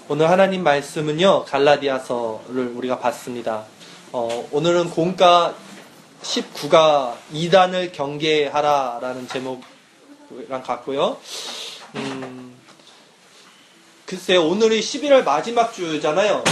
오늘 하나님 말씀은요, 갈라디아서를 우리가 봤습니다. 오늘은 공과 19가 이단을 경계하라라는 제목이랑 같고요. 글쎄, 오늘이 11월 마지막 주잖아요.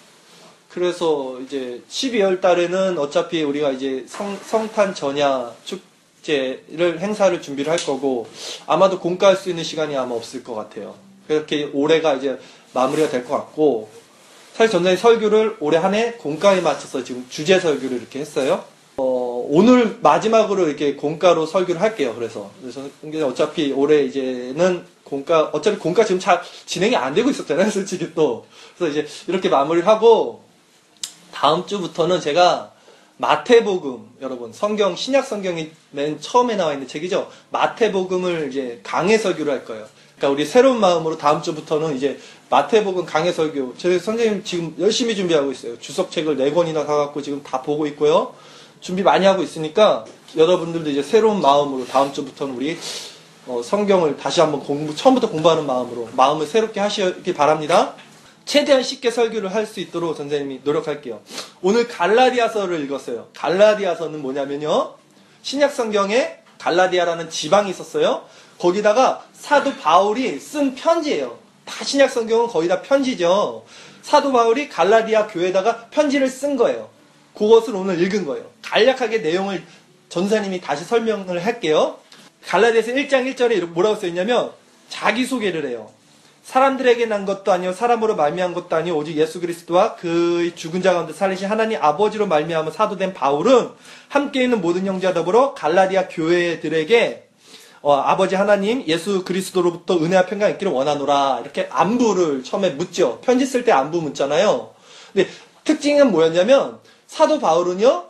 그래서 이제 12월 달에는 어차피 우리가 이제 성탄 전야 축제를 행사를 준비를 할 거고, 아마도 공과할 수 있는 시간이 아마 없을 것 같아요. 그렇게 올해가 이제 마무리가 될 것 같고, 사실 전자의 설교를 올해 한 해 공과에 맞춰서 지금 주제 설교를 이렇게 했어요. 오늘 마지막으로 이렇게 공과로 설교를 할게요. 그래서 어차피 올해 이제는 어차피 공과 지금 잘 진행이 안 되고 있었잖아요. 솔직히 또. 그래서 이제 이렇게 마무리를 하고, 다음 주부터는 제가 마태복음, 여러분, 신약 성경이 맨 처음에 나와 있는 책이죠. 마태복음을 이제 강해 설교를 할 거예요. 그러니까 우리 새로운 마음으로 다음 주부터는 이제 마태복음 강해 설교. 저희 선생님 지금 열심히 준비하고 있어요. 주석책을 4권이나 사갖고 지금 다 보고 있고요. 준비 많이 하고 있으니까 여러분들도 이제 새로운 마음으로 다음 주부터는 우리 성경을 다시 한번 처음부터 공부하는 마음을 새롭게 하시길 바랍니다. 최대한 쉽게 설교를 할 수 있도록 선생님이 노력할게요. 오늘 갈라디아서를 읽었어요. 갈라디아서는 뭐냐면요, 신약 성경에 갈라디아라는 지방이 있었어요. 거기다가 사도 바울이 쓴 편지예요. 다 신약 성경은 거의 다 편지죠. 사도 바울이 갈라디아 교회에다가 편지를 쓴 거예요. 그것을 오늘 읽은 거예요. 간략하게 내용을 전사님이 다시 설명을 할게요. 갈라디아서 1장 1절에 뭐라고 써있냐면, 자기소개를 해요. 사람들에게 난 것도 아니요 사람으로 말미암은 것도 아니요 오직 예수 그리스도와 그의 죽은 자 가운데 살리신 하나님 아버지로 말미암아 사도된 바울은 함께 있는 모든 형제와 더불어 갈라디아 교회들에게 아버지 하나님 예수 그리스도로부터 은혜와 평강이 있기를 원하노라, 이렇게 안부를 처음에 묻죠. 편지 쓸 때 안부 묻잖아요. 근데 특징은 뭐였냐면, 사도 바울은요,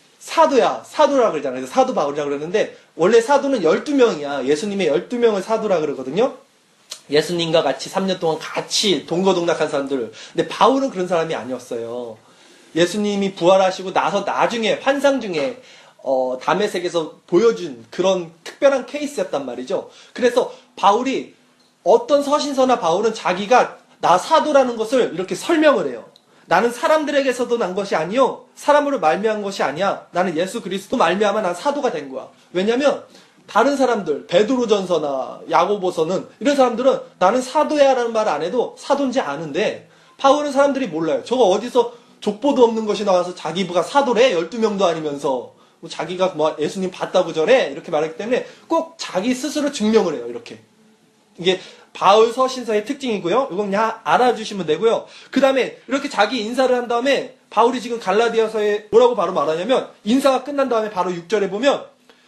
사도라 그러잖아요. 사도 바울이라고 그러는데, 원래 사도는 12명이야. 예수님의 12명을 사도라 그러거든요. 예수님과 같이 3년 동안 같이 동거동락한 사람들. 근데 바울은 그런 사람이 아니었어요. 예수님이 부활하시고 나서 나중에 환상 중에 다메섹에서 보여준 그런 특별한 케이스였단 말이죠. 그래서 바울이 어떤 서신서나 바울은 자기가 나 사도라는 것을 이렇게 설명을 해요. 나는 사람들에게서도 난 것이 아니요 사람으로 말미암은 것이 아니야. 나는 예수 그리스도 말미암아 난 사도가 된 거야. 왜냐면 다른 사람들, 베드로전서나 야고보서는 이런 사람들은 나는 사도야라는 말 안 해도 사도인지 아는데, 바울은 사람들이 몰라요. 저거 어디서 족보도 없는 것이 나와서 자기가 사도래? 12명도 아니면서 자기가 예수님 봤다고 저래? 이렇게 말하기 때문에 꼭 자기 스스로 증명을 해요. 이렇게. 이게 바울 서신서의 특징이고요. 이건 그냥 알아주시면 되고요. 그 다음에 이렇게 자기 인사를 한 다음에, 바울이 지금 갈라디아서에 뭐라고 바로 말하냐면, 인사가 끝난 다음에 바로 6절에 보면,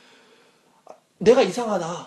내가 이상하다.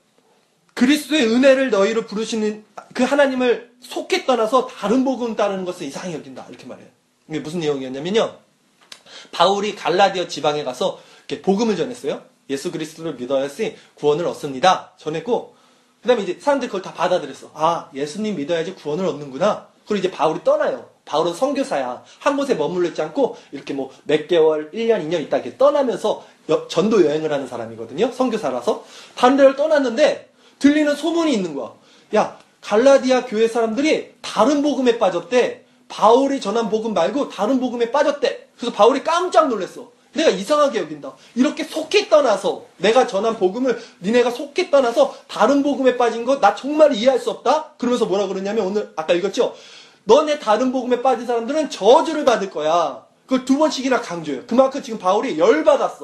그리스도의 은혜를 너희로 부르시는 그 하나님을 속히 떠나서 다른 복음 따르는 것을 이상히 여긴다. 이렇게 말해요. 이게 무슨 내용이었냐면요, 바울이 갈라디아 지방에 가서 이렇게 복음을 전했어요. 예수 그리스도를 믿어야지 구원을 얻습니다. 전했고, 그 다음에 이제 사람들이 그걸 다 받아들였어. 아, 예수님 믿어야지 구원을 얻는구나. 그리고 이제 바울이 떠나요. 바울은 선교사야. 한 곳에 머물러 있지 않고 이렇게 몇 개월, 1년, 2년 있다 이렇게 떠나면서 전도 여행을 하는 사람이거든요. 선교사라서. 다른 데를 떠났는데 들리는 소문이 있는 거야. 야, 갈라디아 교회 사람들이 다른 복음에 빠졌대. 바울이 전한 복음 말고 다른 복음에 빠졌대. 그래서 바울이 깜짝 놀랐어. 내가 이상하게 여긴다. 이렇게 속히 떠나서, 내가 전한 복음을 니네가 속히 떠나서 다른 복음에 빠진 거 나 정말 이해할 수 없다. 그러면서 뭐라 그러냐면, 오늘 아까 읽었죠? 너네 다른 복음에 빠진 사람들은 저주를 받을 거야. 그걸 2번씩이나 강조해요. 그만큼 지금 바울이 열받았어.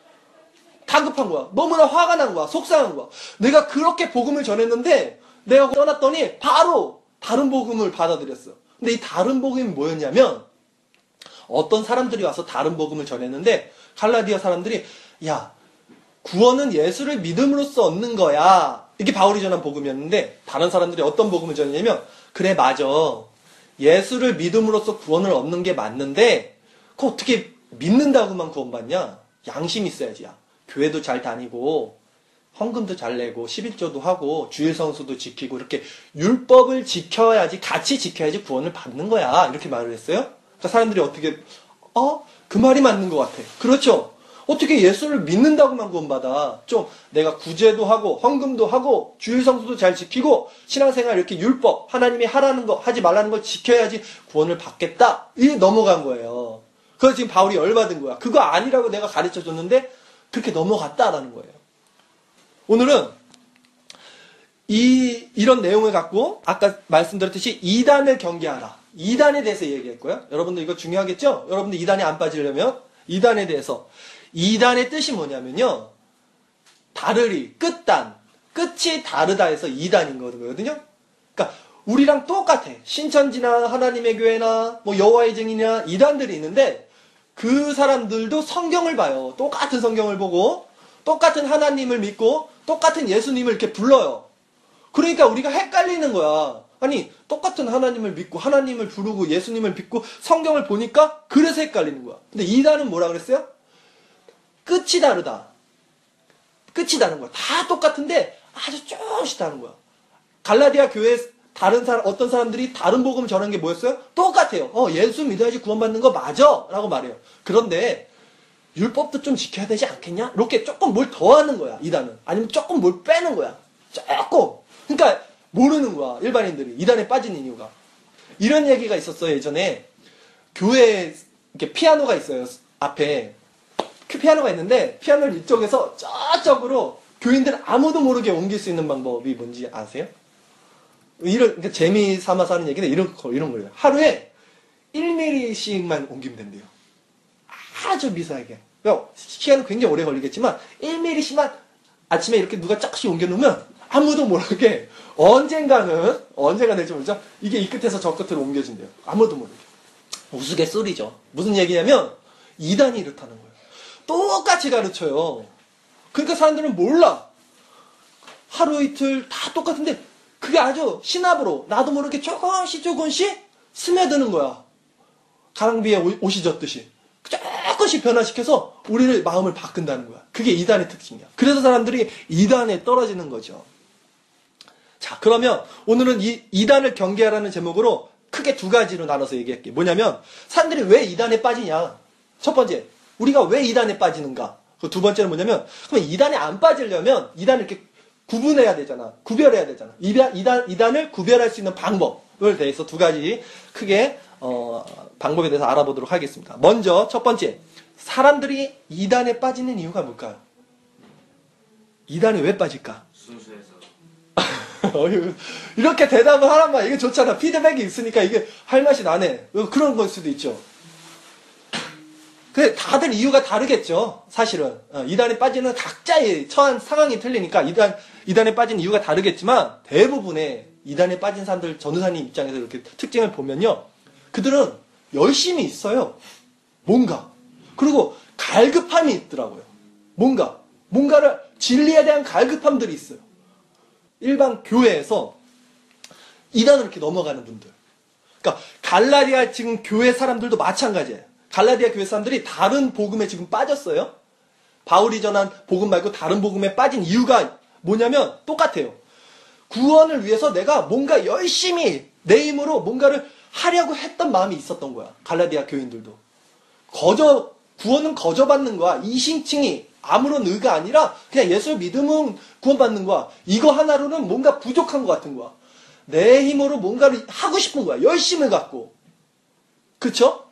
다급한 거야. 너무나 화가 난 거야. 속상한 거야. 내가 그렇게 복음을 전했는데 내가 떠났더니 바로 다른 복음을 받아들였어. 근데 이 다른 복음이 뭐였냐면, 어떤 사람들이 와서 다른 복음을 전했는데, 갈라디아 사람들이, 야, 구원은 예수를 믿음으로써 얻는 거야. 이게 바울이 전한 복음이었는데, 다른 사람들이 어떤 복음을 전했냐면, 그래, 맞아. 예수를 믿음으로써 구원을 얻는 게 맞는데, 그거 어떻게 믿는다고만 구원받냐? 양심이 있어야지. 야, 교회도 잘 다니고 헌금도 잘 내고 11조도 하고 주일 성수도 지키고 이렇게 율법을 지켜야지, 같이 지켜야지 구원을 받는 거야. 이렇게 말을 했어요. 그러니까 사람들이 어떻게 그 말이 맞는 것 같아. 그렇죠. 어떻게 예수를 믿는다고만 구원받아? 좀 내가 구제도 하고 헌금도 하고 주일 성수도 잘 지키고 신앙생활 이렇게 율법 하나님이 하라는 거 하지 말라는 걸 지켜야지 구원을 받겠다. 이게 넘어간 거예요. 그래서 지금 바울이 열받은 거야. 그거 아니라고 내가 가르쳐 줬는데 그렇게 넘어갔다라는 거예요. 오늘은 이런 내용을 갖고 아까 말씀드렸듯이 이단을 경계하라. 이단에 대해서 얘기했고요. 여러분들 이거 중요하겠죠? 여러분들 이단에 안 빠지려면 이단에 대해서. 이단의 뜻이 뭐냐면요. 다르리, 끝단. 끝이 다르다 해서 이단인 거거든요. 그러니까 우리랑 똑같아. 신천지나 하나님의 교회나 뭐 여호와의 증인이나 이단들이 있는데 그 사람들도 성경을 봐요. 똑같은 성경을 보고 똑같은 하나님을 믿고 똑같은 예수님을 이렇게 불러요. 그러니까 우리가 헷갈리는 거야. 아니 똑같은 하나님을 믿고 하나님을 부르고 예수님을 믿고 성경을 보니까 그래서 헷갈리는 거야. 근데 이단은 뭐라 그랬어요? 끝이 다르다. 끝이 다른 거야. 다 똑같은데 아주 조금씩 다른 거야. 갈라디아 교회 다른 사람, 어떤 사람들이 다른 복음을 전한 게 뭐였어요? 똑같아요. 예수 믿어야지 구원받는 거 맞아 라고 말해요. 그런데 율법도 좀 지켜야 되지 않겠냐? 이렇게 조금 뭘 더하는 거야. 이단은. 아니면 조금 뭘 빼는 거야. 조금. 그러니까 모르는 거야. 일반인들이. 이단에 빠지는 이유가. 이런 얘기가 있었어요. 예전에 교회에 이렇게 피아노가 있어요. 앞에. 피아노가 있는데 피아노를 이쪽에서 저쪽으로 교인들 아무도 모르게 옮길 수 있는 방법이 뭔지 아세요? 그러니까 재미 삼아서 하는 얘기는 이런 거예요. 하루에 1mm씩만 옮기면 된대요. 아주 미세하게. 그러니까 시간은 굉장히 오래 걸리겠지만 1mm씩만 아침에 이렇게 누가 짝씩 옮겨놓으면 아무도 모르게 언젠가는 될지 모르죠. 이게 이 끝에서 저 끝으로 옮겨진대요. 아무도 모르게. 우스갯소리죠. 무슨 얘기냐면 이단이 이렇다는 거예요. 똑같이 가르쳐요. 그러니까 사람들은 몰라. 하루 이틀 다 똑같은데 그게 아주 신압으로 나도 모르게 조금씩 스며드는 거야. 가랑비에 옷이 젖듯이. 조금씩 변화시켜서 우리를 마음을 바꾼다는 거야. 그게 이단의 특징이야. 그래서 사람들이 이단에 떨어지는 거죠. 자, 그러면 오늘은 이 이단을 경계하라는 제목으로 크게 두 가지로 나눠서 얘기할게요. 뭐냐면 사람들이 왜 이단에 빠지냐. 첫 번째, 우리가 왜 이단에 빠지는가. 그 두 번째는 뭐냐면 그럼 이단에 안 빠지려면 이단을 이렇게 구분해야 되잖아. 구별해야 되잖아. 이단을 구별할 수 있는 방법을 대해서 두 가지 크게 방법에 대해서 알아보도록 하겠습니다. 먼저 첫 번째, 사람들이 이단에 빠지는 이유가 뭘까요? 이단에 왜 빠질까? 순수해서. 이렇게 대답을 하란 말이야. 이게 좋잖아. 피드백이 있으니까 이게 할 맛이 나네. 그런 걸 수도 있죠. 근데 다들 이유가 다르겠죠. 사실은 이단에 빠지는 각자의 처한 상황이 틀리니까 이단에 빠진 이유가 다르겠지만 대부분의 이단에 빠진 사람들 전도사님 입장에서 이렇게 특징을 보면요, 그들은 열심히 있어요. 뭔가. 그리고 갈급함이 있더라고요. 뭔가를 진리에 대한 갈급함들이 있어요. 일반 교회에서 이단으로 이렇게 넘어가는 분들. 그러니까 갈라디아 지금 교회 사람들도 마찬가지예요. 갈라디아 교회 사람들이 다른 복음에 지금 빠졌어요. 바울이 전한 복음 말고 다른 복음에 빠진 이유가 뭐냐면 똑같아요. 구원을 위해서 내가 뭔가 열심히 내 힘으로 뭔가를 하려고 했던 마음이 있었던 거야. 갈라디아 교인들도. 구원은 거저받는 거야. 이심칭이 아무런 의가 아니라 그냥 예수를 믿으면 구원받는 거야. 이거 하나로는 뭔가 부족한 것 같은 거야. 내 힘으로 뭔가를 하고 싶은 거야. 열심을 갖고. 그쵸?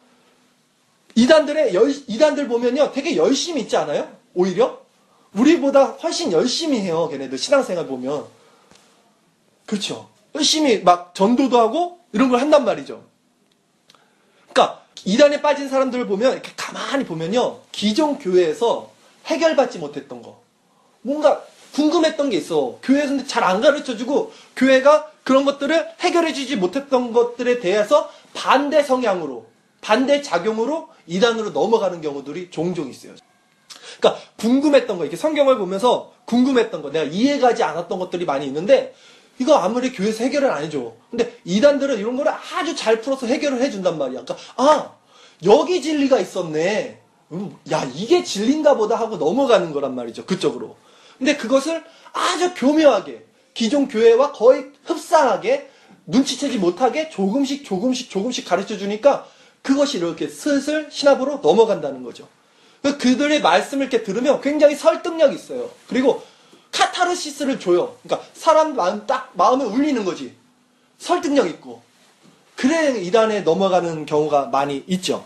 이단들 보면요, 되게 열심히 있지 않아요? 오히려? 우리보다 훨씬 열심히 해요, 걔네들. 신앙생활 보면. 그렇죠. 열심히 막 전도도 하고, 이런 걸 한단 말이죠. 그러니까, 이단에 빠진 사람들을 보면, 이렇게 가만히 보면요, 기존 교회에서 해결받지 못했던 거. 뭔가 궁금했던 게 있어. 교회에서 잘 안 가르쳐주고, 교회가 그런 것들을 해결해주지 못했던 것들에 대해서 반대 성향으로, 반대 작용으로 이단으로 넘어가는 경우들이 종종 있어요. 그러니까 궁금했던 거, 이렇게 성경을 보면서 궁금했던 거, 내가 이해가지 않았던 것들이 많이 있는데 이거 아무리 교회에서 해결을 안 해줘. 근데 이단들은 이런 거를 아주 잘 풀어서 해결을 해준단 말이야. 그러니까 여기 진리가 있었네. 야, 이게 진리인가 보다 하고 넘어가는 거란 말이죠. 그쪽으로. 근데 그것을 아주 교묘하게 기존 교회와 거의 흡사하게 눈치채지 못하게 조금씩 가르쳐 주니까 그것이 이렇게 슬슬 신압으로 넘어간다는 거죠. 그들의 말씀을 이렇게 들으면 굉장히 설득력이 있어요. 그리고 카타르시스를 줘요. 그러니까 사람 마음 딱 마음에 울리는 거지. 설득력 있고. 그래 이단에 넘어가는 경우가 많이 있죠.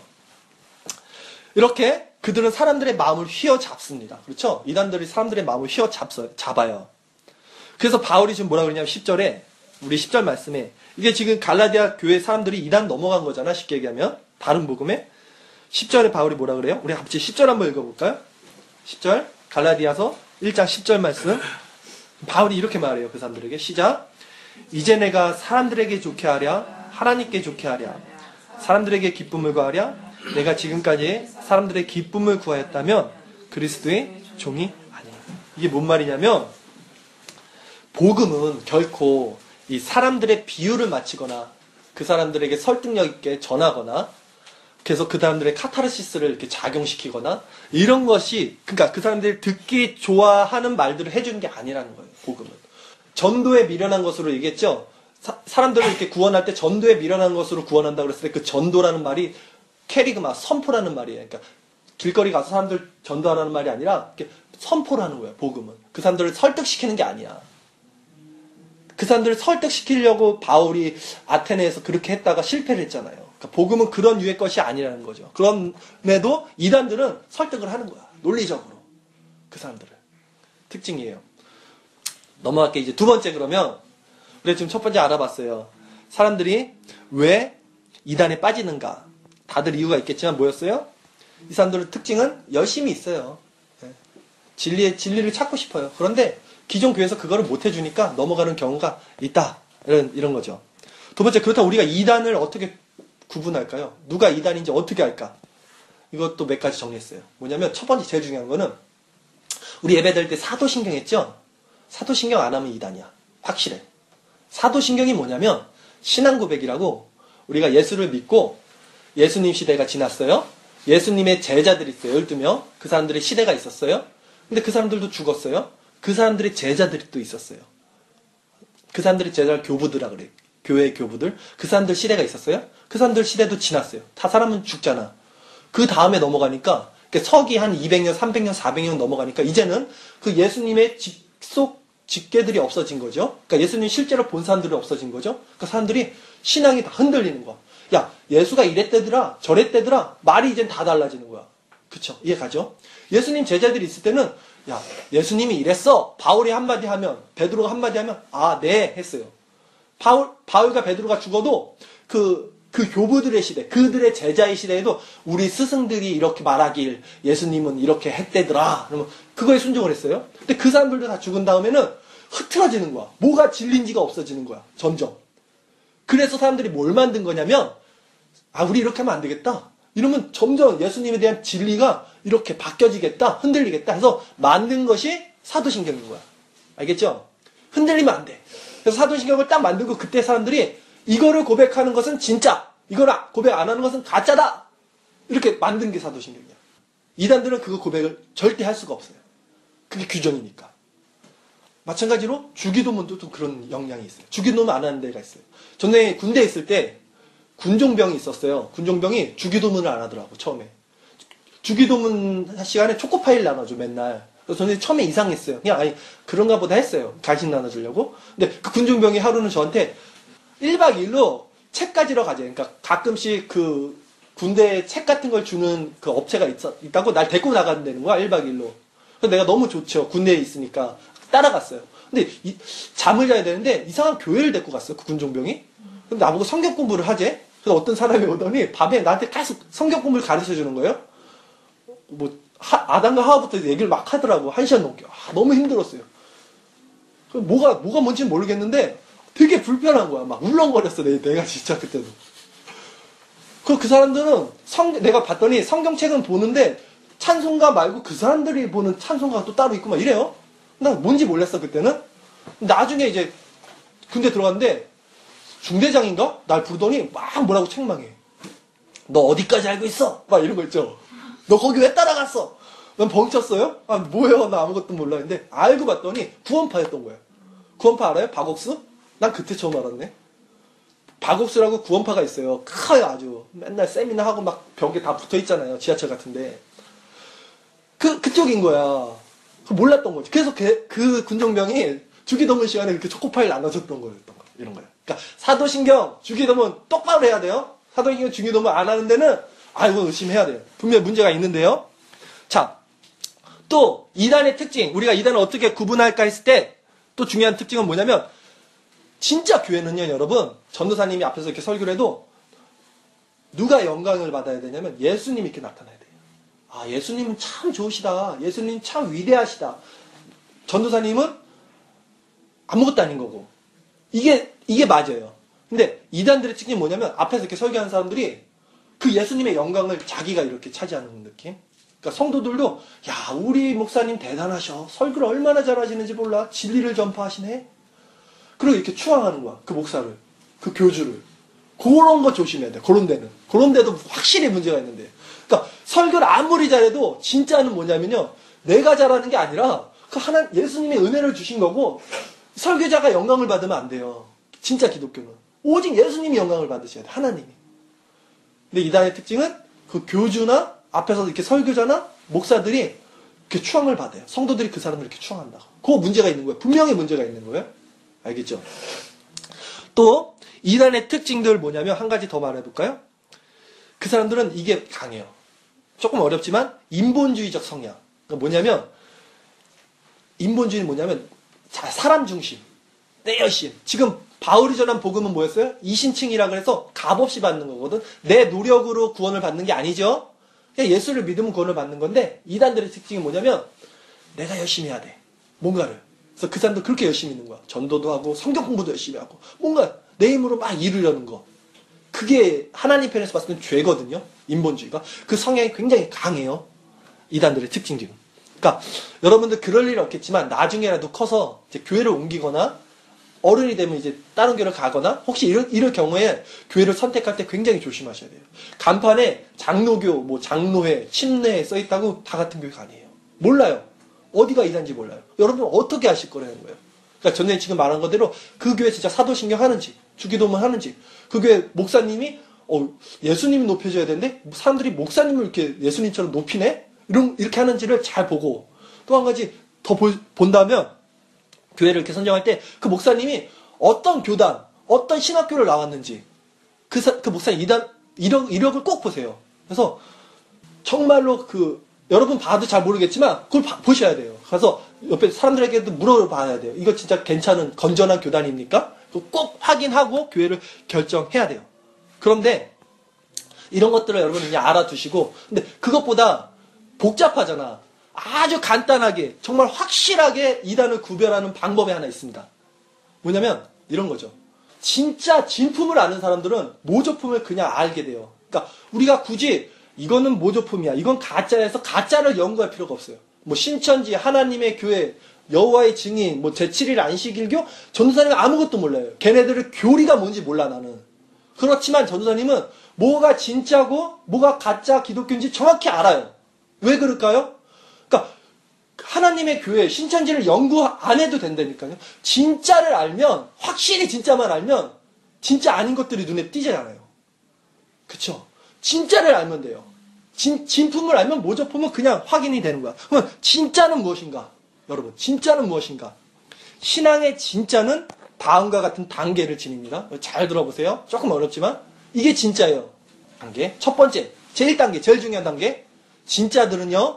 이렇게 그들은 사람들의 마음을 휘어잡습니다. 그렇죠? 이단들이 사람들의 마음을 휘어잡아요. 그래서 바울이 지금 뭐라 그러냐면 10절에 우리 10절 말씀에 이게 지금 갈라디아 교회 사람들이 이단 넘어간 거잖아. 쉽게 얘기하면 다른 복음에 10절에 바울이 뭐라 그래요? 우리 같이 10절 한번 읽어볼까요? 10절 갈라디아서 1장 10절 말씀 바울이 이렇게 말해요. 그 사람들에게 시작 이제 내가 사람들에게 좋게 하랴 하나님께 좋게 하랴 사람들에게 기쁨을 구하랴 내가 지금까지 사람들의 기쁨을 구하였다면 그리스도의 종이 아니에요. 이게 뭔 말이냐면 복음은 결코 이 사람들의 비유를 맞추거나 그 사람들에게 설득력 있게 전하거나 그래서 그 사람들의 카타르시스를 이렇게 작용시키거나 이런 것이 그러니까 그 사람들이 듣기 좋아하는 말들을 해주는 게 아니라는 거예요. 복음은 전도에 미련한 것으로 얘기했죠. 사람들을 이렇게 구원할 때 전도에 미련한 것으로 구원한다 그랬을 때 그 전도라는 말이 캐리그마 선포라는 말이에요. 그러니까 길거리 가서 사람들 전도하라는 말이 아니라 이렇게 선포라는 거예요. 복음은 그 사람들을 설득시키는 게 아니야. 그 사람들을 설득시키려고 바울이 아테네에서 그렇게 했다가 실패를 했잖아요. 그러니까 복음은 그런 유의 것이 아니라는 거죠. 그럼에도 이단들은 설득을 하는 거야. 논리적으로. 그 사람들을. 특징이에요. 넘어갈게. 이제 두 번째 그러면 우리가 지금 첫 번째 알아봤어요. 사람들이 왜 이단에 빠지는가. 다들 이유가 있겠지만 뭐였어요? 이 사람들의 특징은 열심히 있어요. 진리를 찾고 싶어요. 그런데 기존 교회에서 그거를 못 해주니까 넘어가는 경우가 있다. 이런 거죠. 두 번째, 그렇다고 우리가 이단을 어떻게 구분할까요? 누가 이단인지 어떻게 할까? 이것도 몇 가지 정리했어요. 뭐냐면 첫 번째 제일 중요한 거는 우리 예배 드릴 때 사도신경 했죠? 사도신경 안 하면 이단이야. 확실해. 사도신경이 뭐냐면 신앙 고백이라고 우리가 예수를 믿고 예수님 시대가 지났어요. 예수님의 제자들이 있어요. 12명. 그 사람들의 시대가 있었어요. 근데 그 사람들도 죽었어요. 그 사람들의 제자들이 또 있었어요. 그 사람들의 제자를 교부들이라 그래요. 교회의 교부들. 그 사람들 시대가 있었어요. 그 사람들 시대도 지났어요. 다 사람은 죽잖아. 그 다음에 넘어가니까 서기 한 200년, 300년, 400년 넘어가니까 이제는 그 예수님의 직속 직계들이 없어진 거죠. 그러니까 예수님 실제로 본 사람들이 없어진 거죠. 그 사람들이 신앙이 다 흔들리는 거야. 야, 예수가 이랬대더라, 저랬대더라. 말이 이젠 다 달라지는 거야. 그쵸? 이해 가죠? 예수님 제자들이 있을 때는 야, 예수님이 이랬어. 바울이 한마디 하면, 베드로가 한마디 하면, 아, 네, 했어요. 바울과 베드로가 죽어도 그 교부들의 시대, 그들의 제자의 시대에도 우리 스승들이 이렇게 말하길 예수님은 이렇게 했대더라. 그러면 그거에 순종을 했어요. 근데 그 사람들도 다 죽은 다음에는 흐트러지는 거야. 뭐가 진리인지가 없어지는 거야. 점점. 그래서 사람들이 뭘 만든 거냐면, 아, 우리 이렇게 하면 안 되겠다. 이러면 점점 예수님에 대한 진리가 이렇게 바뀌어지겠다, 흔들리겠다 해서 만든 것이 사도신경인 거야. 알겠죠? 흔들리면 안 돼. 그래서 사도신경을 딱 만들고 그때 사람들이 이거를 고백하는 것은 진짜, 이거를 고백 안 하는 것은 가짜다. 이렇게 만든 게 사도신경이야. 이단들은 그거 고백을 절대 할 수가 없어요. 그게 규정이니까. 마찬가지로 주기도문도 좀 그런 영향이 있어요. 주기도문 안 하는 데가 있어요. 전에 군대에 있을 때 군종병이 있었어요. 군종병이 주기도문을 안 하더라고, 처음에. 주기도문 시간에 초코파이를 나눠줘, 맨날. 그래서 저는 처음에 이상했어요. 그냥, 아니, 그런가 보다 했어요. 간식 나눠주려고. 근데 그 군종병이 하루는 저한테 1박 2일로 책 가지러 가재. 그러니까 가끔씩 그 군대에 책 같은 걸 주는 그 업체가 있다고 날 데리고 나간다는 거야, 1박 2일로. 그래서 내가 너무 좋죠. 군대에 있으니까. 따라갔어요. 근데 잠을 자야 되는데 이상한 교회를 데리고 갔어요, 그 군종병이. 근데 나보고 성경 공부를 하재. 그래서 어떤 사람이 오더니 밤에 나한테 계속 성경 공부를 가르쳐 주는 거예요. 뭐 아담과 하와부터 얘기를 막 하더라고. 1시간 넘게. 너무 힘들었어요. 뭐가 뭔지 모르겠는데 되게 불편한 거야. 막 울렁거렸어. 내가 진짜 그때도. 그 사람들은 내가 봤더니 성경책은 보는데 찬송가 말고 그 사람들이 보는 찬송가가 또 따로 있고 막 이래요. 나 뭔지 몰랐어 그때는. 나중에 이제 군대 들어갔는데 중대장인가? 날 부르더니 막 뭐라고 책망해. 너 어디까지 알고 있어? 막 이런 거 있죠. 너 거기 왜 따라갔어? 난 벙쳤어요? 아, 뭐예요? 나 아무것도 몰라. 근데 알고 봤더니 구원파였던 거야. 구원파 알아요? 박옥수? 난 그때 처음 알았네. 박옥수라고 구원파가 있어요. 커요, 아주. 맨날 세미나 하고 막 벽에 다 붙어 있잖아요. 지하철 같은데. 그쪽인 거야. 몰랐던 거지. 그래서 그 군종병이 주기도문 시간에 이렇게 초코파이를 나눠줬던 거였던 거. 이런 거야. 그러니까 사도신경, 주기도문 똑바로 해야 돼요. 사도신경, 주기도문 안 하는 데는 이거 의심해야 돼요. 분명히 문제가 있는데요. 자, 또 이단의 특징, 우리가 이단을 어떻게 구분할까 했을 때 또 중요한 특징은 뭐냐면 진짜 교회는요, 여러분, 전도사님이 앞에서 이렇게 설교를 해도 누가 영광을 받아야 되냐면 예수님이 이렇게 나타나야 돼요. 예수님은 참 좋으시다. 예수님 참 위대하시다. 전도사님은 아무것도 아닌 거고. 이게 맞아요. 근데 이단들의 특징이 뭐냐면 앞에서 이렇게 설교하는 사람들이 그 예수님의 영광을 자기가 이렇게 차지하는 느낌. 그러니까 성도들도 우리 목사님 대단하셔. 설교를 얼마나 잘하시는지 몰라. 진리를 전파하시네. 그리고 이렇게 추앙하는 거야. 그 목사를. 그 교주를. 그런 거 조심해야 돼. 그런 데는. 그런 데도 확실히 문제가 있는데. 그러니까 설교를 아무리 잘해도 진짜는 뭐냐면요. 내가 잘하는 게 아니라 그 예수님의 은혜를 주신 거고 설교자가 영광을 받으면 안 돼요. 진짜 기독교는. 오직 예수님이 영광을 받으셔야 돼. 하나님이. 근데 이단의 특징은 그 교주나 앞에서 이렇게 설교자나 목사들이 이렇게 추앙을 받아요. 성도들이 그 사람을 이렇게 추앙한다. 그거 문제가 있는 거예요. 분명히 문제가 있는 거예요. 알겠죠? 또 이단의 특징들 뭐냐면 한 가지 더 말해볼까요? 그 사람들은 이게 강해요. 조금 어렵지만 인본주의적 성향. 그러니까 뭐냐면 인본주의는 뭐냐면 사람 중심, 내 열심. 지금 바울이 전한 복음은 뭐였어요? 이신칭이라 그래서 값없이 받는 거거든. 내 노력으로 구원을 받는 게 아니죠. 그냥 예수를 믿으면 구원을 받는 건데 이단들의 특징이 뭐냐면 내가 열심히 해야 돼. 뭔가를. 그래서 그 사람들 그렇게 열심히 있는 거야. 전도도 하고 성경 공부도 열심히 하고 뭔가 내 힘으로 막 이루려는 거. 그게 하나님 편에서 봤을 땐 죄거든요. 인본주의가. 그 성향이 굉장히 강해요. 이단들의 특징 지금. 그러니까 여러분들 그럴 일은 없겠지만 나중에라도 커서 이제 교회를 옮기거나 어른이 되면 이제 다른 교회를 가거나 혹시 이럴 경우에 교회를 선택할 때 굉장히 조심하셔야 돼요. 간판에 장로교, 장로회, 침례에 써있다고 다 같은 교회가 아니에요. 몰라요. 어디가 이단지 몰라요. 여러분 어떻게 아실 거라는 거예요. 그러니까 전에 지금 말한 거대로 그 교회 진짜 사도신경 하는지 주기도문 하는지 그 교회 목사님이 예수님이 높여줘야 되는데 사람들이 목사님을 이렇게 예수님처럼 높이네? 이렇게 하는지를 잘 보고 또 한 가지 더 본다면 교회를 이렇게 선정할 때 그 목사님이 어떤 교단, 어떤 신학교를 나왔는지 그 목사님 이력을 꼭 보세요. 그래서 정말로 여러분 봐도 잘 모르겠지만 그걸 보셔야 돼요. 그래서 옆에 사람들에게도 물어봐야 돼요. 이거 진짜 괜찮은 건전한 교단입니까? 꼭 확인하고 교회를 결정해야 돼요. 그런데 이런 것들을 여러분은 그냥 알아두시고 근데 그것보다 복잡하잖아. 아주 간단하게 정말 확실하게 이단을 구별하는 방법이 하나 있습니다. 뭐냐면 이런 거죠. 진짜 진품을 아는 사람들은 모조품을 그냥 알게 돼요. 그러니까 우리가 굳이 이거는 모조품이야. 이건 가짜에서 가짜를 연구할 필요가 없어요. 신천지, 하나님의 교회, 여호와의 증인, 제7일 안식일교, 전도사님은 아무것도 몰라요. 걔네들의 교리가 뭔지 몰라 나는. 그렇지만 전도사님은 뭐가 진짜고 뭐가 가짜 기독교인지 정확히 알아요. 왜 그럴까요? 그러니까 하나님의 교회, 신천지를 연구 안 해도 된다니까요. 진짜를 알면, 확실히 진짜만 알면 진짜 아닌 것들이 눈에 띄잖아요. 그쵸? 진짜를 알면 돼요. 진품을 알면 모조품은 그냥 확인이 되는 거야. 그러면 진짜는 무엇인가? 여러분, 진짜는 무엇인가? 신앙의 진짜는 다음과 같은 단계를 지닙니다. 잘 들어보세요. 조금 어렵지만 이게 진짜예요. 단계. 첫 번째, 제일 단계, 제일 중요한 단계. 진짜들은요.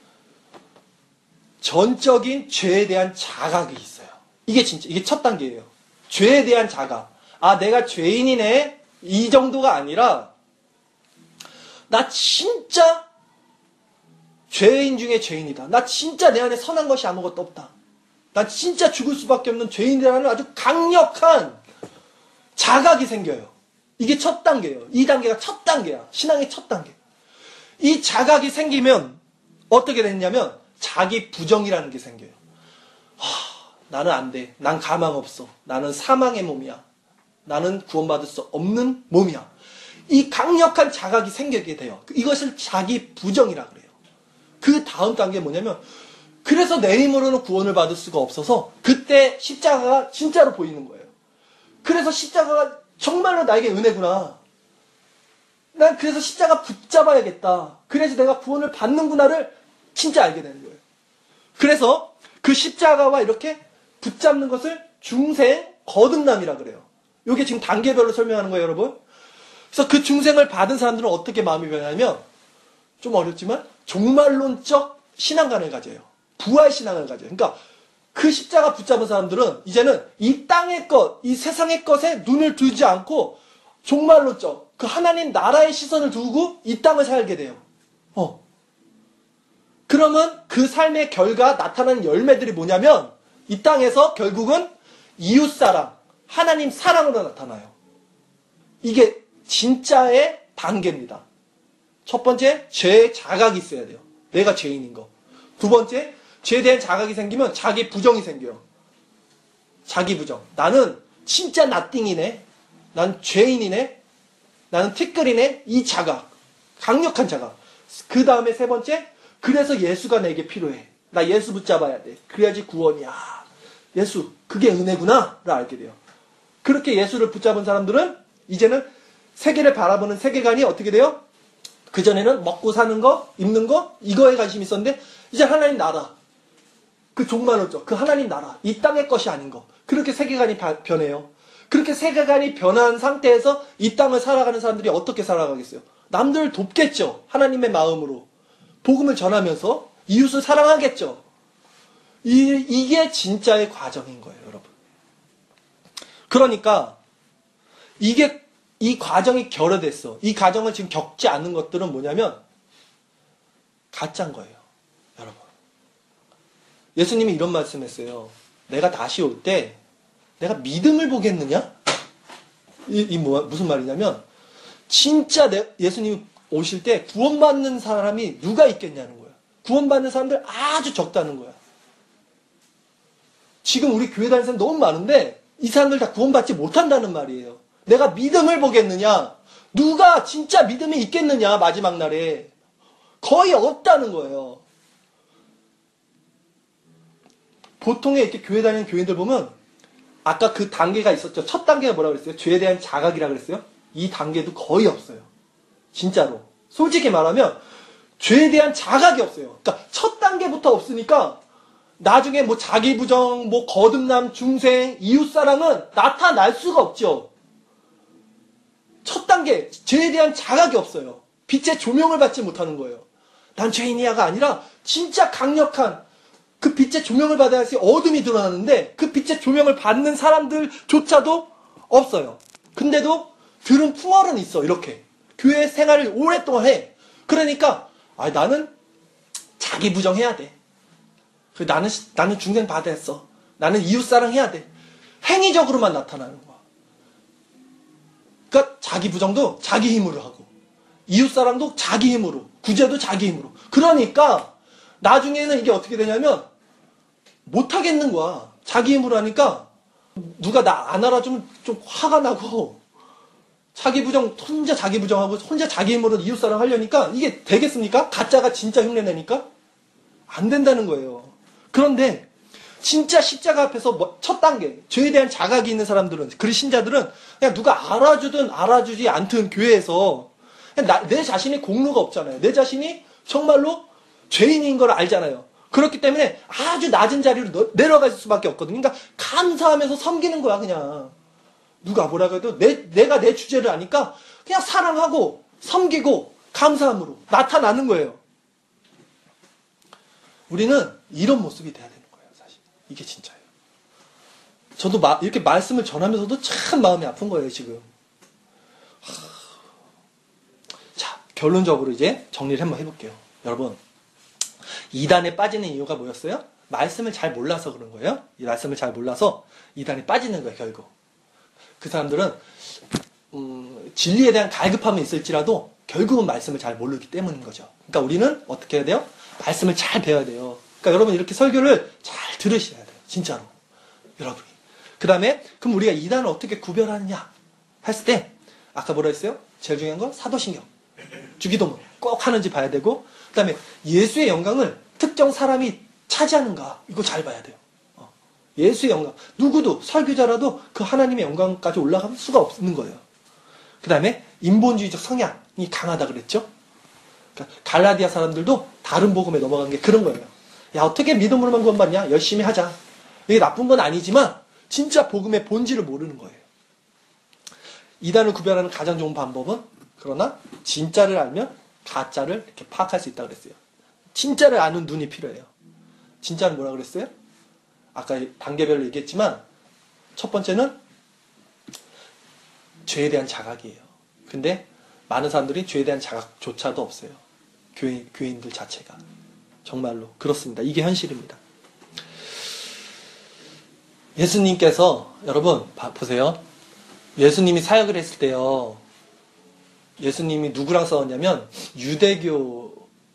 전적인 죄에 대한 자각이 있어요. 이게 첫 단계예요. 죄에 대한 자각. 내가 죄인이네. 이 정도가 아니라 나 진짜 죄인 중에 죄인이다. 나 진짜 내 안에 선한 것이 아무것도 없다. 나 진짜 죽을 수밖에 없는 죄인이라는 아주 강력한 자각이 생겨요. 이게 첫 단계예요. 이 단계가 첫 단계야. 신앙의 첫 단계. 이 자각이 생기면 어떻게 됐냐면 자기 부정이라는 게 생겨요. 나는 안 돼. 난 가망 없어. 나는 사망의 몸이야. 나는 구원받을 수 없는 몸이야. 이 강력한 자각이 생기게 돼요. 이것을 자기 부정이라 그래요. 그 다음 단계 뭐냐면 그래서 내 힘으로는 구원을 받을 수가 없어서 그때 십자가가 진짜로 보이는 거예요. 그래서 십자가가 정말로 나에게 은혜구나. 난 그래서 십자가 붙잡아야겠다. 그래서 내가 구원을 받는구나를 진짜 알게 되는 거예요. 그래서 그 십자가와 이렇게 붙잡는 것을 중생 거듭남이라 그래요. 이게 지금 단계별로 설명하는 거예요, 여러분. 그래서 그 중생을 받은 사람들은 어떻게 마음이 변하냐면, 좀 어렵지만 종말론적 신앙관을 가져요. 부활 신앙을 가져요. 그러니까 그 십자가 붙잡은 사람들은 이제는 이 땅의 것, 이 세상의 것에 눈을 두지 않고 종말론적 그 하나님 나라의 시선을 두고 이 땅을 살게 돼요. 그러면 그 삶의 결과 나타나는 열매들이 뭐냐면 이 땅에서 결국은 이웃사랑, 하나님 사랑으로 나타나요. 이게 진짜의 단계입니다. 첫 번째, 죄의 자각이 있어야 돼요. 내가 죄인인 거. 두 번째, 죄에 대한 자각이 생기면 자기 부정이 생겨요. 자기 부정. 나는 진짜 나띵이네. 난 죄인이네. 나는 티끌이네. 이 자각. 강력한 자각. 그 다음에 세 번째, 그래서 예수가 내게 필요해. 나 예수 붙잡아야 돼. 그래야지 구원이야. 예수, 그게 은혜구나. 를 알게 돼요. 그렇게 예수를 붙잡은 사람들은 이제는 세계를 바라보는 세계관이 어떻게 돼요? 그전에는 먹고 사는 거, 입는 거, 이거에 관심이 있었는데, 이제 하나님 나라. 그 종말론적, 그 하나님 나라. 이 땅의 것이 아닌 거. 그렇게 세계관이 변해요. 그렇게 세계관이 변한 상태에서 이 땅을 살아가는 사람들이 어떻게 살아가겠어요? 남들을 돕겠죠. 하나님의 마음으로. 복음을 전하면서 이웃을 사랑하겠죠. 이게 진짜의 과정인 거예요, 여러분. 그러니까 이 과정이 결여됐어. 이 과정을 지금 겪지 않는 것들은 뭐냐면 가짜인 거예요, 여러분. 예수님이 이런 말씀했어요. 내가 다시 올 때 내가 믿음을 보겠느냐? 무슨 말이냐면 진짜 예수님이 오실 때 구원받는 사람이 누가 있겠냐는 거야. 구원받는 사람들 아주 적다는 거야. 지금 우리 교회 다니는 사람 너무 많은데 이 사람들 다 구원받지 못한다는 말이에요. 내가 믿음을 보겠느냐? 누가 진짜 믿음이 있겠느냐? 마지막 날에. 거의 없다는 거예요. 보통의 이렇게 교회 다니는 교인들 보면 아까 그 단계가 있었죠. 첫 단계가 뭐라고 그랬어요? 죄에 대한 자각이라고 그랬어요? 이 단계도 거의 없어요. 진짜로. 솔직히 말하면 죄에 대한 자각이 없어요. 그러니까 첫 단계부터 없으니까 나중에 뭐 자기 부정, 뭐 거듭남, 중생, 이웃사랑은 나타날 수가 없죠. 첫 단계, 죄에 대한 자각이 없어요. 빛의 조명을 받지 못하는 거예요. 난 죄인이야가 아니라 진짜 강력한 그 빛의 조명을 받아야지 어둠이 드러나는데 그 빛의 조명을 받는 사람들조차도 없어요. 근데도 들은 풍월은 있어, 이렇게. 교회 생활을 오랫동안 해. 그러니까 나는 자기 부정해야 돼. 나는 중생 받았어. 나는 이웃사랑 해야 돼. 행위적으로만 나타나는 거야. 그러니까 자기 부정도 자기 힘으로 하고 이웃사랑도 자기 힘으로, 구제도 자기 힘으로. 그러니까 나중에는 이게 어떻게 되냐면 못하겠는 거야. 자기 힘으로 하니까 누가 나 안 알아주면 좀 화가 나고 자기 부정, 혼자 자기 부정하고 혼자 자기 힘으로 이웃사랑 하려니까 이게 되겠습니까? 가짜가 진짜 흉내내니까? 안 된다는 거예요. 그런데 진짜 십자가 앞에서 첫 단계, 죄에 대한 자각이 있는 사람들은, 그 신자들은 그냥 누가 알아주든 알아주지 않든 교회에서 그냥 내 자신이 공로가 없잖아요. 내 자신이 정말로 죄인인 걸 알잖아요. 그렇기 때문에 아주 낮은 자리로 내려갈 수밖에 없거든요. 그러니까 감사하면서 섬기는 거야, 그냥. 누가 뭐라고 해도 내가 내 주제를 아니까 그냥 사랑하고 섬기고 감사함으로 나타나는 거예요. 우리는 이런 모습이 돼야 되는 거예요, 사실. 이게 진짜예요. 저도 이렇게 말씀을 전하면서도 참 마음이 아픈 거예요, 지금. 자, 결론적으로 이제 정리를 한번 해볼게요. 여러분, 이단에 빠지는 이유가 뭐였어요? 말씀을 잘 몰라서 그런 거예요. 이 말씀을 잘 몰라서 이단에 빠지는 거예요, 결국. 그 사람들은 진리에 대한 갈급함이 있을지라도 결국은 말씀을 잘 모르기 때문인 거죠. 그러니까 우리는 어떻게 해야 돼요? 말씀을 잘 배워야 돼요. 그러니까 여러분 이렇게 설교를 잘 들으셔야 돼요. 진짜로. 여러분이. 그 다음에 그럼 우리가 이단을 어떻게 구별하느냐 했을 때 아까 뭐라 했어요? 제일 중요한 건 사도신경. 주기도문 꼭 하는지 봐야 되고 그 다음에 예수의 영광을 특정 사람이 차지하는가 이거 잘 봐야 돼요. 예수의 영광. 누구도 설교자라도 그 하나님의 영광까지 올라갈 수가 없는 거예요. 그 다음에 인본주의적 성향이 강하다 그랬죠. 그러니까 갈라디아 사람들도 다른 복음에 넘어간 게 그런 거예요. 야, 어떻게 믿음으로만 구원받냐? 열심히 하자. 이게 나쁜 건 아니지만 진짜 복음의 본질을 모르는 거예요. 이단을 구별하는 가장 좋은 방법은 그러나 진짜를 알면 가짜를 이렇게 파악할 수 있다 그랬어요. 진짜를 아는 눈이 필요해요. 진짜는 뭐라 그랬어요? 아까 단계별로 얘기했지만 첫 번째는 죄에 대한 자각이에요. 근데 많은 사람들이 죄에 대한 자각조차도 없어요. 교인들 자체가. 정말로 그렇습니다. 이게 현실입니다. 예수님께서 여러분 보세요. 예수님이 사역을 했을 때요. 예수님이 누구랑 싸웠냐면 유대교랑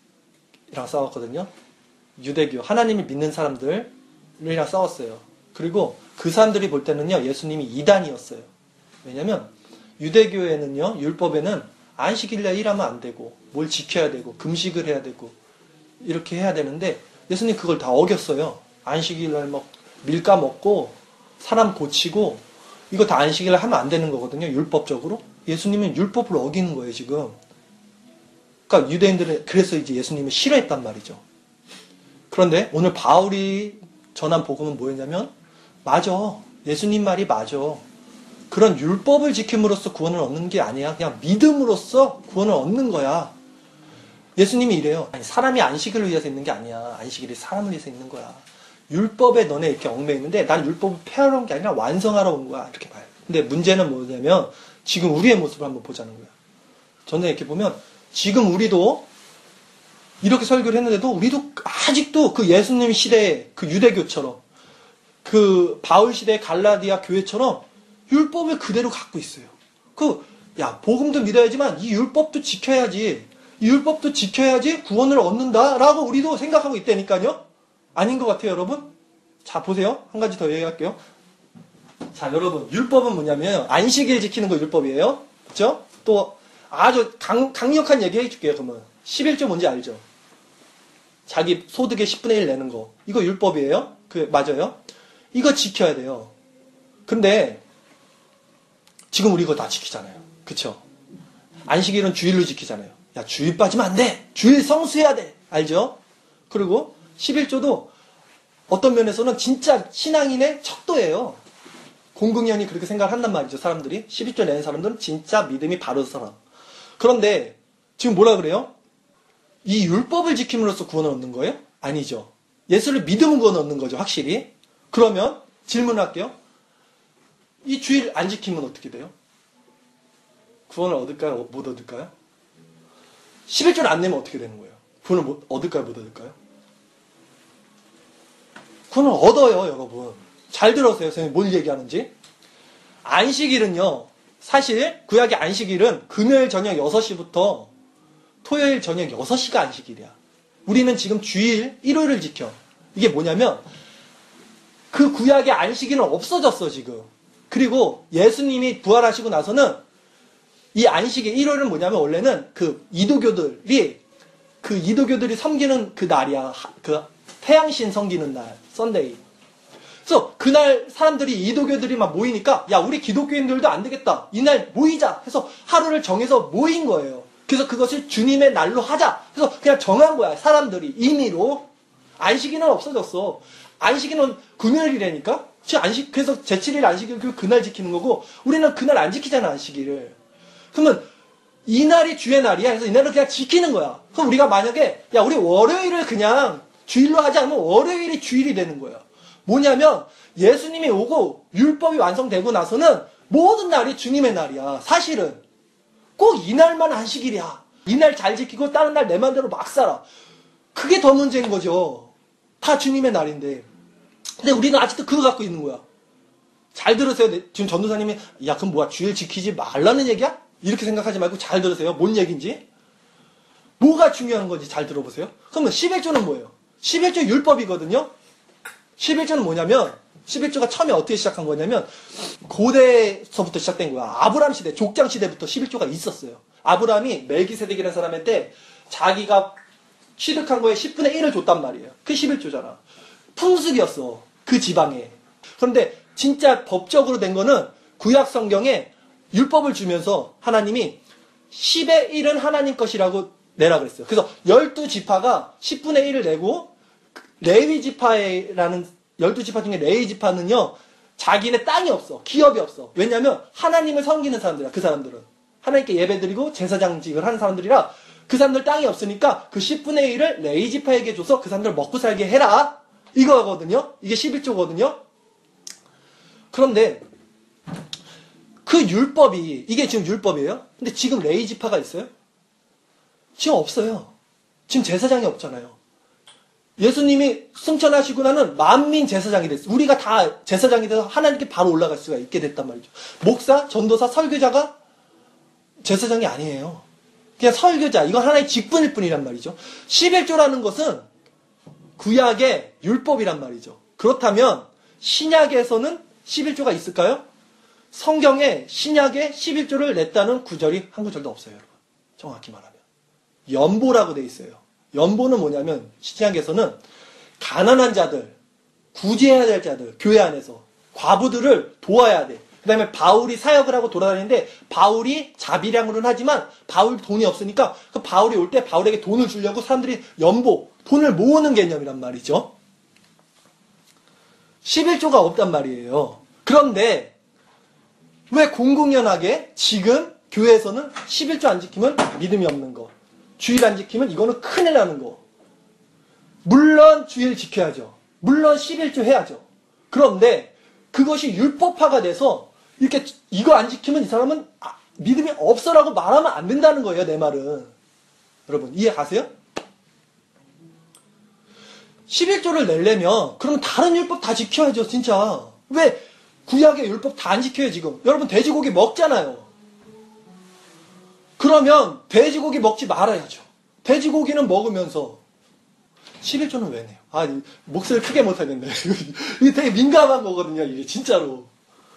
싸웠거든요. 유대교 하나님을 믿는 사람들이랑 싸웠어요. 그리고 그 사람들이 볼 때는요. 예수님이 이단이었어요. 왜냐면 유대교에는요. 율법에는 안식일날 일하면 안 되고 뭘 지켜야 되고 금식을 해야 되고 이렇게 해야 되는데 예수님 그걸 다 어겼어요. 안식일날 막 밀가 먹고 사람 고치고 이거 다 안식일날 하면 안 되는 거거든요. 율법적으로. 예수님은 율법을 어기는 거예요, 지금. 그러니까 유대인들은 그래서 이제 예수님을 싫어했단 말이죠. 그런데 오늘 바울이 전한 복음은 뭐였냐면 맞아. 예수님 말이 맞아. 그런 율법을 지킴으로써 구원을 얻는 게 아니야. 그냥 믿음으로써 구원을 얻는 거야. 예수님이 이래요. 아니, 사람이 안식일을 위해서 있는 게 아니야. 안식일이 사람을 위해서 있는 거야. 율법에 너네 이렇게 얽매여 있는데 난 율법을 폐하러 온 게 아니라 완성하러 온 거야. 이렇게 봐요. 근데 문제는 뭐냐면 지금 우리의 모습을 한번 보자는 거야. 저는 이렇게 보면 지금 우리도 이렇게 설교를 했는데도 우리도 아직도 그 예수님 시대의 그 유대교처럼 그 바울 시대의 갈라디아 교회처럼 율법을 그대로 갖고 있어요. 복음도 믿어야지만 이 율법도 지켜야지. 이 율법도 지켜야지 구원을 얻는다라고 우리도 생각하고 있다니까요. 아닌 것 같아요, 여러분. 자, 보세요. 한 가지 더 얘기할게요. 자, 여러분. 율법은 뭐냐면 안식일 지키는 거 율법이에요. 그렇죠? 또 아주 강력한 얘기 해줄게요, 그러면. 11조 뭔지 알죠? 자기 소득의 10분의 1 내는 거. 이거 율법이에요? 맞아요? 이거 지켜야 돼요. 근데 지금 우리 이거 다 지키잖아요. 그쵸? 안식일은 주일로 지키잖아요. 야, 주일 빠지면 안 돼! 주일 성수해야 돼! 알죠? 그리고 11조도 어떤 면에서는 진짜 신앙인의 척도예요. 공공연히 그렇게 생각을 한단 말이죠, 사람들이. 11조 내는 사람들은 진짜 믿음이 바른 사람. 그런데 지금 뭐라 그래요? 이 율법을 지킴으로써 구원을 얻는 거예요? 아니죠. 예수를 믿으면 구원을 얻는 거죠, 확실히. 그러면 질문을 할게요. 이 주일 안 지키면 어떻게 돼요? 구원을 얻을까요? 못 얻을까요? 11조를 안 내면 어떻게 되는 거예요? 구원을 얻을까요? 못 얻을까요? 구원을 얻어요, 여러분. 잘 들어보세요, 선생님 뭘 얘기하는지. 안식일은요, 사실 구약의 안식일은 금요일 저녁 6시부터 토요일 저녁 6시가 안식일이야. 우리는 지금 주일, 일요일을 지켜. 이게 뭐냐면 그 구약의 안식일은 없어졌어, 지금. 그리고 예수님이 부활하시고 나서는 이 안식일, 일요일은 뭐냐면 원래는 그 이도교들이 섬기는 그 날이야. 그 태양신 섬기는 날, 썬데이. 그래서 그날 사람들이 이도교들이 막 모이니까 야, 우리 기독교인들도 안 되겠다. 이날 모이자 해서 하루를 정해서 모인 거예요. 그래서 그것을 주님의 날로 하자. 그래서 그냥 정한 거야. 사람들이 임의로. 안식일은 없어졌어. 안식일은 금요일이라니까. 그래서 제7일 안식일 그날 지키는 거고 우리는 그날 안 지키잖아, 안식일을. 그러면 이날이 주의 날이야. 그래서 이날을 그냥 지키는 거야. 그럼 우리가 만약에 야, 우리 월요일을 그냥 주일로 하지 않으면 월요일이 주일이 되는 거야. 뭐냐면 예수님이 오고 율법이 완성되고 나서는 모든 날이 주님의 날이야. 사실은 꼭 이날만 안식일이야. 이날 잘 지키고 다른 날 내 맘대로 막 살아. 그게 더 문제인 거죠. 다 주님의 날인데. 근데 우리는 아직도 그거 갖고 있는 거야. 잘 들으세요. 지금 전도사님이 야, 그럼 뭐야, 주일 지키지 말라는 얘기야? 이렇게 생각하지 말고 잘 들으세요. 뭔 얘기인지. 뭐가 중요한 건지 잘 들어보세요. 그러면 11조는 뭐예요? 11조 율법이거든요. 11조는 뭐냐면 11조가 처음에 어떻게 시작한 거냐면 고대에서부터 시작된 거야. 아브람 시대, 족장 시대부터 11조가 있었어요. 아브람이 멜기세덱이라는 사람한테 자기가 취득한 거에 10분의 1을 줬단 말이에요. 그게 11조잖아. 풍습이었어, 그 지방에. 그런데 진짜 법적으로 된 거는 구약 성경에 율법을 주면서 하나님이 10의 1은 하나님 것이라고 내라 그랬어요. 그래서 12지파가 10분의 1을 내고 레위 지파라는 12지파 중에 레위 지파는요. 자기네 땅이 없어. 기업이 없어. 왜냐하면 하나님을 섬기는 사람들이야. 그 사람들은. 하나님께 예배드리고 제사장직을 하는 사람들이라 그 사람들 땅이 없으니까 그 10분의 1을 레위 지파에게 줘서 그 사람들 먹고 살게 해라. 이거거든요. 이게 11조거든요. 그런데 그 율법이 이게 지금 율법이에요? 근데 지금 레위 지파가 있어요? 지금 없어요. 지금 제사장이 없잖아요. 예수님이 승천하시고 나는 만민 제사장이 됐어요. 우리가 다 제사장이 돼서 하나님께 바로 올라갈 수가 있게 됐단 말이죠. 목사, 전도사, 설교자가 제사장이 아니에요. 그냥 설교자, 이건 하나의 직분일 뿐이란 말이죠. 11조라는 것은 구약의 율법이란 말이죠. 그렇다면 신약에서는 11조가 있을까요? 성경에 신약에 11조를 냈다는 구절이 한 구절도 없어요, 여러분. 정확히 말하면. 연보라고 돼 있어요. 연보는 뭐냐면 신약에서는 가난한 자들, 구제해야 될 자들, 교회 안에서 과부들을 도와야 돼. 그 다음에 바울이 사역을 하고 돌아다니는데 바울이 자비량으로는 하지만 바울 돈이 없으니까 그 바울이 올 때 바울에게 돈을 주려고 사람들이 연보, 돈을 모으는 개념이란 말이죠. 11조가 없단 말이에요. 그런데 왜 공공연하게 지금 교회에서는 11조 안 지키면 믿음이 없는 거, 주일 안 지키면 이거는 큰일 나는 거. 물론 주일 지켜야죠. 물론 11조 해야죠. 그런데 그것이 율법화가 돼서 이렇게 이거 안 지키면 이 사람은 믿음이 없어라고 말하면 안 된다는 거예요. 내 말은. 여러분 이해 가세요? 11조를 내려면 그러면 다른 율법 다 지켜야죠. 진짜. 왜 구약의 율법 다 안 지켜요 지금? 여러분 돼지고기 먹잖아요. 그러면 돼지고기 먹지 말아야죠. 돼지고기는 먹으면서 11조는 왜 내요? 목소리 크게 못하겠네. 이게 되게 민감한 거거든요. 이게 진짜로.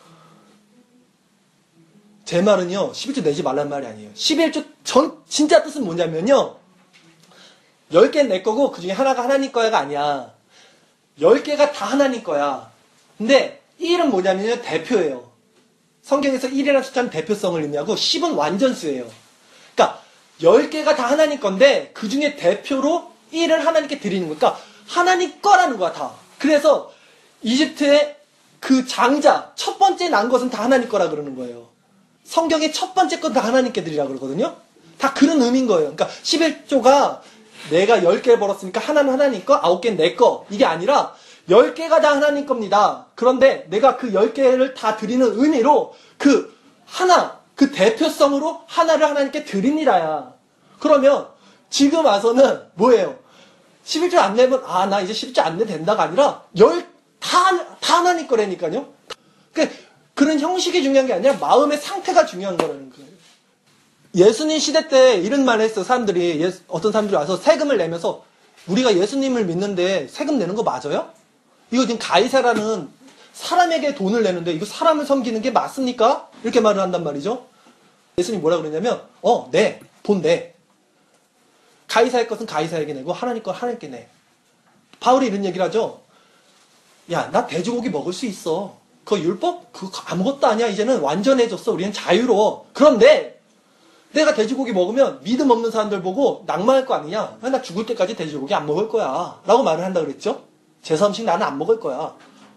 제 말은요. 11조 내지 말란 말이 아니에요. 11조 진짜 뜻은 뭐냐면요. 10개는 내 거고 그 중에 하나가 하나님 거야가 아니야. 10개가 다 하나님 거야. 근데 1은 뭐냐면요. 대표예요. 성경에서 1이라는 숫자는 대표성을 의미하고 10은 완전수예요. 그러니까 10개가 다 하나님 건데 그 중에 대표로 1을 하나님께 드리는 거니까 그러니까 하나님 거라는 거야 다. 그래서 이집트의 그 장자 첫 번째 난 것은 다 하나님 거라 그러는 거예요. 성경의 첫 번째 건 다 하나님께 드리라 그러거든요. 다 그런 의미인 거예요. 그러니까 11조가 내가 10개를 벌었으니까 하나는 하나님 거, 9개는 내 거. 이게 아니라 10개가 다 하나님 겁니다. 그런데 내가 그 10개를 다 드리는 의미로 그 하나, 그 대표성으로 하나를 하나님께 드립니다야. 그러면 지금 와서는 뭐예요? 11조 안 내면 나 이제 11조 안 내도 된다가 아니라 다 하나님 거라니까요. 그런 형식이 중요한 게 아니라 마음의 상태가 중요한 거라는 거예요. 예수님 시대 때 이런 말을 했어. 사람들이 어떤 사람들이 와서 세금을 내면서 우리가 예수님을 믿는데 세금 내는 거 맞아요? 이거 지금 가이사라는 사람에게 돈을 내는데 이거 사람을 섬기는 게 맞습니까? 이렇게 말을 한단 말이죠. 예수님 뭐라 그러냐면 내. 돈 내. 가이사의 것은 가이사에게 내고 하나님 건 하나님께 내. 바울이 이런 얘기를 하죠. 야, 나 돼지고기 먹을 수 있어. 그거 율법? 그거 아무것도 아니야. 이제는 완전해졌어. 우리는 자유로워. 그런데 내가 돼지고기 먹으면 믿음 없는 사람들 보고 낙마할 거 아니냐. 나 죽을 때까지 돼지고기 안 먹을 거야. 라고 말을 한다 그랬죠. 제사 음식 나는 안 먹을 거야.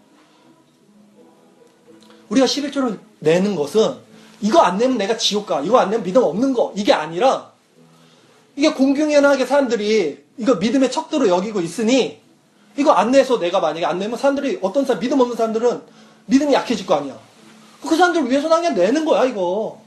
우리가 11조를 내는 것은 이거 안 내면 내가 지옥 가. 이거 안 내면 믿음 없는 거. 이게 아니라 이게 공공연하게 사람들이 이거 믿음의 척도로 여기고 있으니 이거 안 내서 내가 만약에 안 내면 사람들이 어떤 사람 믿음 없는 사람들은 믿음이 약해질 거 아니야. 그 사람들 위해서 나 그냥 내는 거야 이거.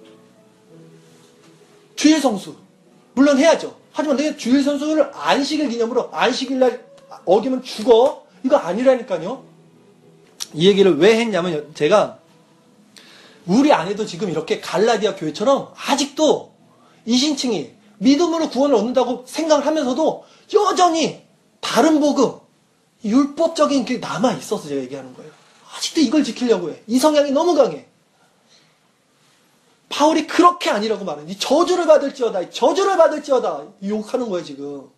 주일 성수 물론 해야죠. 하지만 내가 주일 성수를 안식일 기념으로 안식일날 어기면 죽어. 이거 아니라니까요. 이 얘기를 왜 했냐면 제가 우리 안에도 지금 이렇게 갈라디아 교회처럼 아직도 이신층이 믿음으로 구원을 얻는다고 생각을 하면서도 여전히 다른 복음, 율법적인 게 남아있어서 제가 얘기하는 거예요. 아직도 이걸 지키려고 해. 이 성향이 너무 강해. 바울이 그렇게 아니라고 말해. 이 저주를 받을지어다. 이 저주를 받을지어다. 욕하는 거예요 지금.